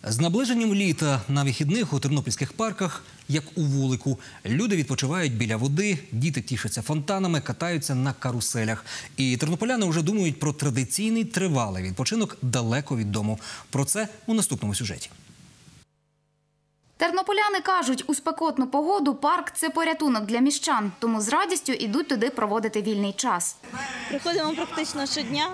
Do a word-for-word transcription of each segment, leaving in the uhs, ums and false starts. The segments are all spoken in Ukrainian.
З наближенням літа на вихідних у тернопільських парках, як у вулику, люди відпочивають біля води, діти тішаться фонтанами, катаються на каруселях. І тернополяни вже думають про традиційний тривалий відпочинок далеко від дому. Про це у наступному сюжеті. Тернополяни кажуть, у спекотну погоду парк – це порятунок для міщан, тому з радістю йдуть туди проводити вільний час. Приходимо практично щодня.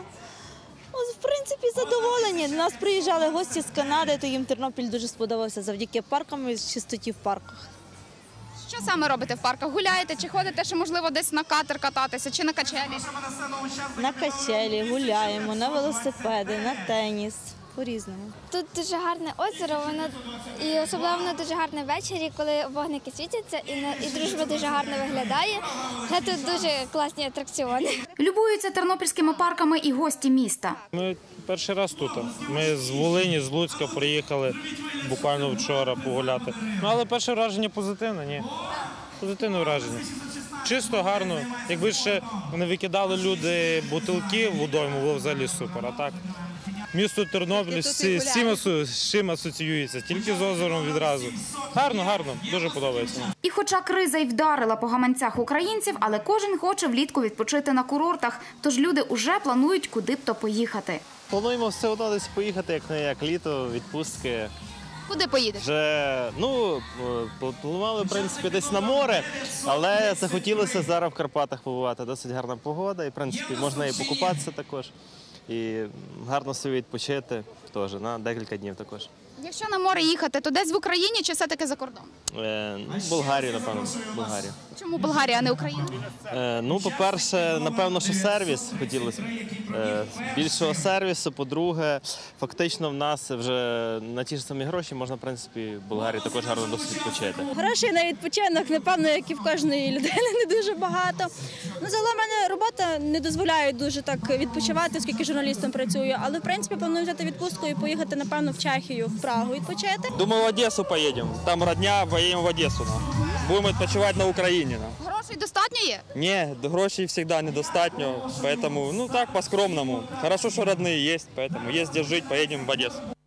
В принципі, задоволені. До нас приїжджали гості з Канади, то їм Тернопіль дуже сподобався завдяки паркам і чистоті в парках. Що саме робите в парках? Гуляєте чи ходите, чи, можливо, десь на катер кататися, чи на качелі? На качелі, гуляємо, на велосипеди, на теніс. По-різному. Тут дуже гарне озеро, воно і особливо воно дуже гарне ввечері, коли вогники світяться, і, і дружба дуже гарно виглядає. Це тут дуже класні атракціони. Любуються тернопільськими парками і гості міста. Ми перший раз тут. Ми з Волині, з Луцька приїхали буквально вчора погуляти. Ну, але перше враження позитивне, ні. Позитивне враження. Чисто, гарно. Якби ще не викидали люди бутилки в водойму, було взагалі супер. А так, місто Тернопіль з чим асоціюється, тільки з озером відразу. Гарно, гарно, дуже подобається. І хоча криза й вдарила по гаманцях українців, але кожен хоче влітку відпочити на курортах, тож люди уже планують куди б то поїхати. Плануємо все одно десь поїхати, як не як літо, відпустки. Куди поїдете? Вже, ну, планували, в принципі, десь на море, але захотілося зараз в Карпатах побувати. Досить гарна погода і, в принципі, можна і покупатися також. І гарно собі відпочити теж, на декілька днів також. Якщо на море їхати, то десь в Україні чи все-таки за кордон? Е, ну, Болгарію, напевно, Болгарію. Чому Болгарія, а не Україна? Е, ну, по-перше, напевно, що сервіс хотілося б. Е, більшого сервісу, по-друге, фактично в нас вже на ті ж самі гроші можна, в принципі, в Болгарії також гарно досить відпочити. Грошей на відпочинок, напевно, як і в кожної людини, не дуже багато. Ну, загалом в мене робота не дозволяє дуже так відпочивати, оскільки журналістом працюю, але, в принципі, планую взяти відпустку і поїхати, напевно, в Чехію, в Прагу відпочити. Думаю, в Одесу поїдемо. Там родня, поїдемо в Одесу. Будемо відпочивати на Україні. Грошей достатньо є? Ні, грошей завжди недостатньо, поэтому, ну так, по-скромному. Хорошо, що родні є, поэтому є де жити, поїдемо в Одесу.